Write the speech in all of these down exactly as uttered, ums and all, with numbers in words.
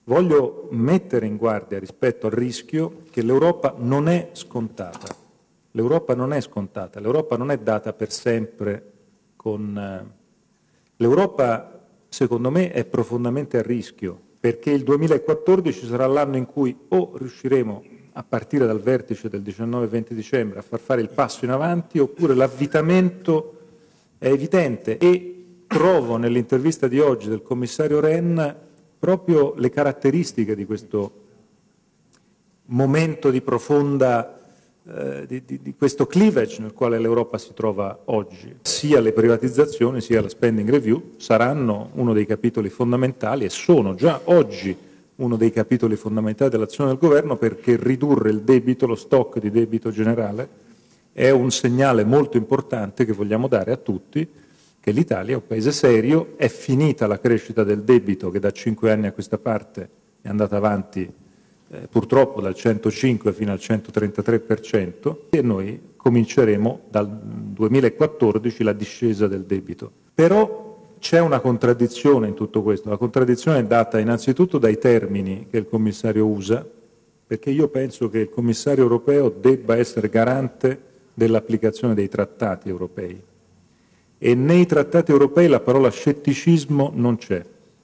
voglio mettere in guardia rispetto al rischio che l'Europa non è scontata. L'Europa non è scontata, l'Europa non è data per sempre con... Eh, L'Europa, secondo me, è profondamente a rischio, perché il duemilaquattordici sarà l'anno in cui o riusciremo a partire dal vertice del diciannove venti dicembre a far fare il passo in avanti, oppure l'avvitamento è evidente. E trovo nell'intervista di oggi del commissario Rehn proprio le caratteristiche di questo momento di profonda, eh, di, di, di questo cleavage nel quale l'Europa si trova oggi. Sia le privatizzazioni sia la spending review saranno uno dei capitoli fondamentali e sono già oggi uno dei capitoli fondamentali dell'azione del governo, perché ridurre il debito, lo stock di debito generale, è un segnale molto importante che vogliamo dare a tutti, che l'Italia è un paese serio, è finita la crescita del debito che da cinque anni a questa parte è andata avanti eh, purtroppo dal centocinque fino al centotrentatré per cento, e noi cominceremo dal duemilaquattordici la discesa del debito. Però c'è una contraddizione in tutto questo. La contraddizione è data innanzitutto dai termini che il commissario usa, perché io penso che il commissario europeo debba essere garante dell'applicazione dei trattati europei. E nei trattati europei la parola scetticismo non c'è.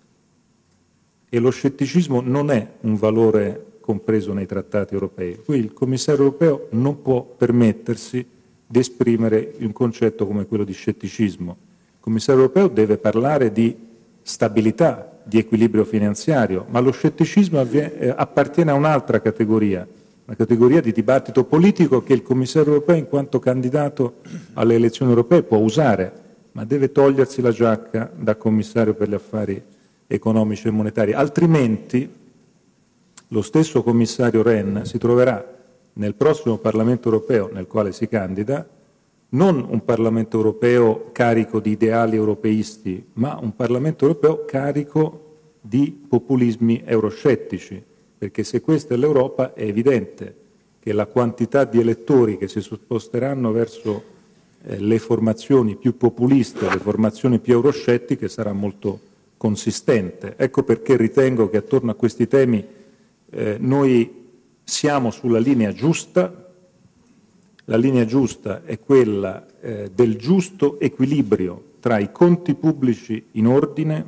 E lo scetticismo non è un valore compreso nei trattati europei. Qui il commissario europeo non può permettersi di esprimere un concetto come quello di scetticismo. Il commissario europeo deve parlare di stabilità, di equilibrio finanziario, ma lo scetticismo avviene, appartiene a un'altra categoria, una categoria di dibattito politico che il commissario europeo in quanto candidato alle elezioni europee può usare, ma deve togliersi la giacca da commissario per gli affari economici e monetari, altrimenti lo stesso commissario Rehn si troverà nel prossimo Parlamento europeo nel quale si candida non un Parlamento europeo carico di ideali europeisti, ma un Parlamento europeo carico di populismi euroscettici, perché se questa è l'Europa è evidente che la quantità di elettori che si sposteranno verso eh, le formazioni più populiste, le formazioni più euroscettiche sarà molto consistente. Ecco perché ritengo che attorno a questi temi eh, noi siamo sulla linea giusta. La linea giusta è quella eh, del giusto equilibrio tra i conti pubblici in ordine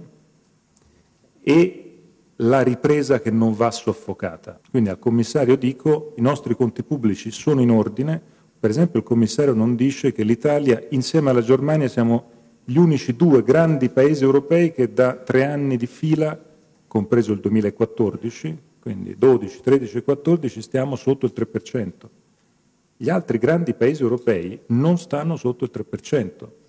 e la ripresa che non va soffocata. Quindi al commissario dico: i nostri conti pubblici sono in ordine. Per esempio il commissario non dice che l'Italia insieme alla Germania siamo gli unici due grandi paesi europei che da tre anni di fila, compreso il duemilaquattordici, quindi dodici, tredici e quattordici, stiamo sotto il tre per cento. Gli altri grandi paesi europei non stanno sotto il tre per cento.